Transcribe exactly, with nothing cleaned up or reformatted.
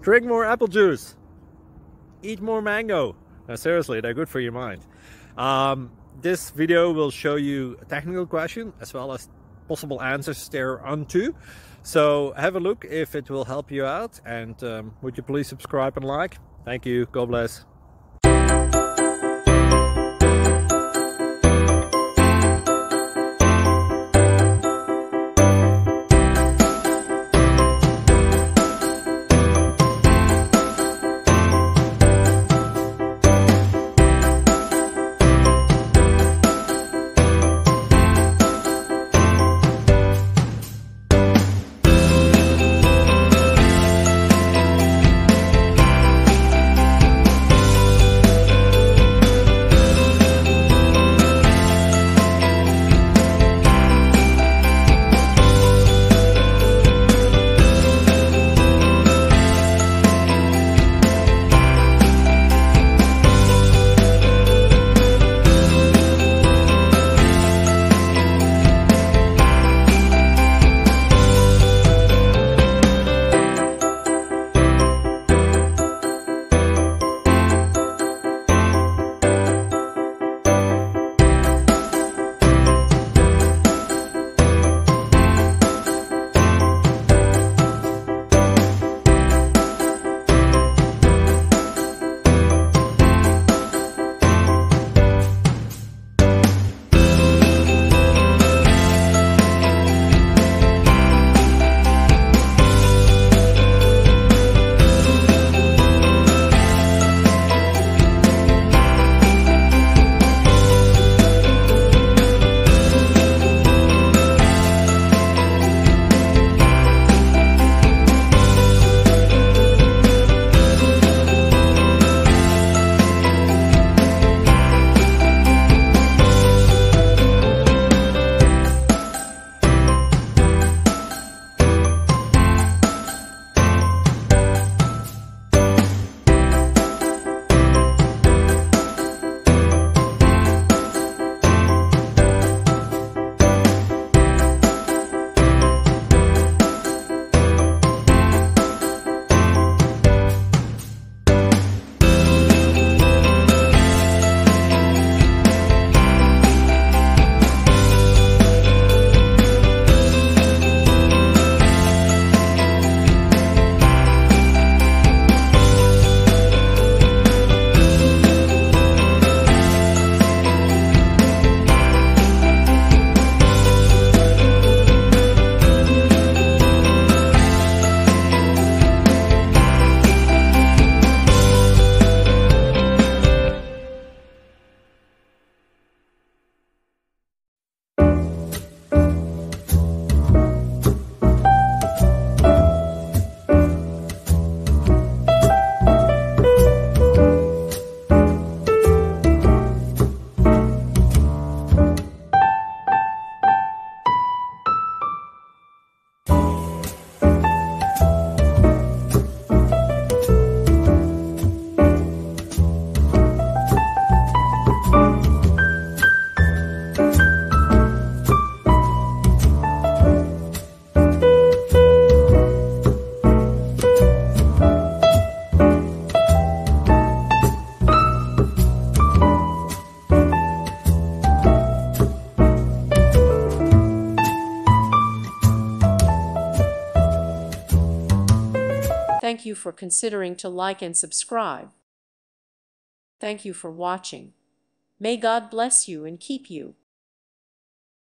Drink more apple juice. Eat more mango. Now, seriously, they're good for your mind. Um, this video will show you a technical question as well as possible answers thereunto. So have a look if it will help you out, and um, would you please subscribe and like? Thank you. God bless. Thank you for considering to like and subscribe. Thank you for watching. May God bless you and keep you.